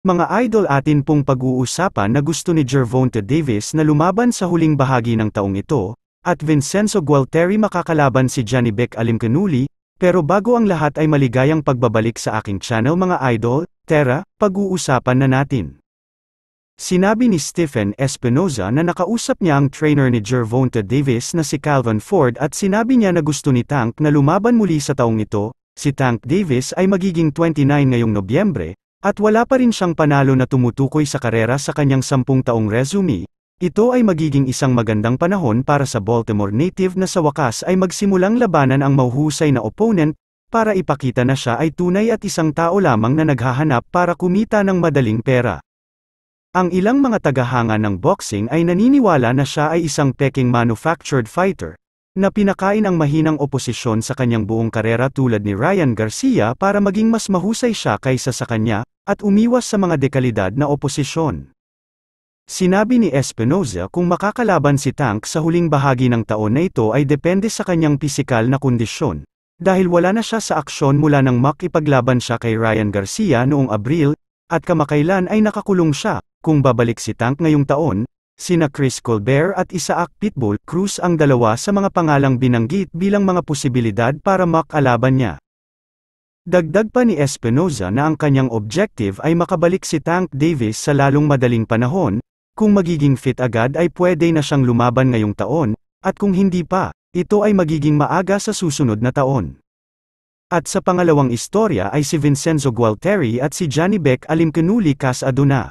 Mga idol, atin pong pag-uusapan na gusto ni Gervonta Davis na lumaban sa huling bahagi ng taong ito, at Vincenzo Gualtieri makakalaban si Janibek Alimkhanuly, pero bago ang lahat ay maligayang pagbabalik sa aking channel mga idol. Tara, pag-uusapan na natin. Sinabi ni Stephen Espinoza na nakausap niya ang trainer ni Gervonta Davis na si Calvin Ford at sinabi niya na gusto ni Tank na lumaban muli sa taong ito. Si Tank Davis ay magiging 29 ngayong Nobyembre, at wala pa rin siyang panalo na tumutukoy sa karera sa kanyang 10 taong resume. Ito ay magiging isang magandang panahon para sa Baltimore native na sa wakas ay magsimulang labanan ang mahuhusay na opponent, para ipakita na siya ay tunay at isang tao lamang na naghahanap para kumita ng madaling pera. Ang ilang mga tagahanga ng boxing ay naniniwala na siya ay isang peking manufactured fighter, na pinakain ang mahinang oposisyon sa kanyang buong karera tulad ni Ryan Garcia para maging mas mahusay siya kaysa sa kanya, at umiwas sa mga dekalidad na oposisyon. Sinabi ni Espinoza kung makakalaban si Tank sa huling bahagi ng taon na ito ay depende sa kanyang pisikal na kondisyon, dahil wala na siya sa aksyon mula nang makipaglaban siya kay Ryan Garcia noong Abril, at kamakailan ay nakakulong siya. Kung babalik si Tank ngayong taon, sina Chris Colbert at Isaac Pitbull Cruz ang dalawa sa mga pangalang binanggit bilang mga posibilidad para makalaban niya. Dagdag pa ni Espinoza na ang kanyang objective ay makabalik si Tank Davis sa lalong madaling panahon. Kung magiging fit agad ay pwede na siyang lumaban ngayong taon, at kung hindi pa, ito ay magiging maaga sa susunod na taon. At sa pangalawang istorya ay si Vincenzo Gualtieri at si Janibek Alimkhanuly kasaduna.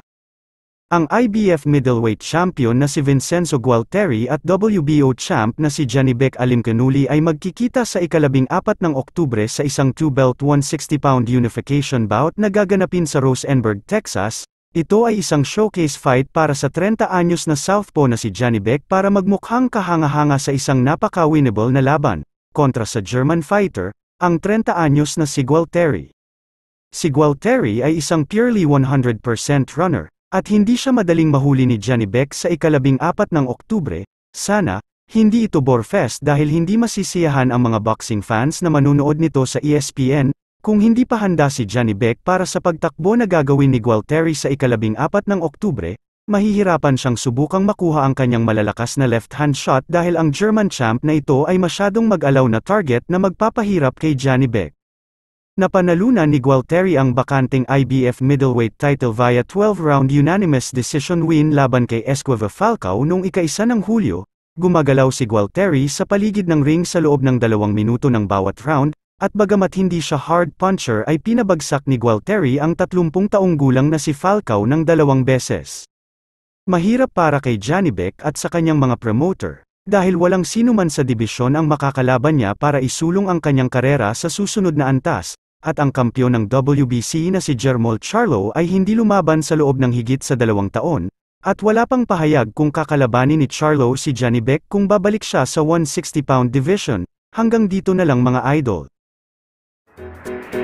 Ang IBF middleweight champion na si Vincenzo Gualtieri at WBO champ na si Janibek Alimkhanuly ay magkikita sa ika-14 ng Oktubre sa isang 2-belt 160-pound unification bout na gaganapin sa Rosenberg, Texas. Ito ay isang showcase fight para sa 30 anyos na southpaw na si Janibek para magmukhang kahanga-hanga sa isang napaka-winnable na laban, kontra sa German fighter, ang 30 anyos na si Gualtieri. Si Gualtieri ay isang purely 100% runner, at hindi siya madaling mahuli ni Janibek sa ika-14 ng Oktubre. Sana, hindi ito borefest dahil hindi masisiyahan ang mga boxing fans na manunood nito sa ESPN, kung hindi pa handa si Janibek para sa pagtakbo na gagawin ni Gualtieri sa ika-14 ng Oktubre, mahihirapan siyang subukang makuha ang kanyang malalakas na left-hand shot dahil ang German champ na ito ay masyadong mag-alaw na target na magpapahirap kay Janibek. Napanalunan ni Gualtieri ang bakanteng IBF middleweight title via 12-round unanimous decision win laban kay Esquivel Falcao noong ika-1 ng Hulyo. Gumagalaw si Gualtieri sa paligid ng ring sa loob ng 2 minuto ng bawat round, at bagamat hindi siya hard puncher ay pinabagsak ni Gualtieri ang 30 taong gulang na si Falcao ng 2 beses. Mahirap para kay Janibek at sa kanyang mga promoter, dahil walang sino man sa dibisyon ang makakalaban niya para isulong ang kanyang karera sa susunod na antas, at ang kampyon ng WBC na si Jermall Charlo ay hindi lumaban sa loob ng higit sa 2 taon, at wala pang pahayag kung kakalabanin ni Charlo si Janibek kung babalik siya sa 160-pound division. Hanggang dito na lang mga idol.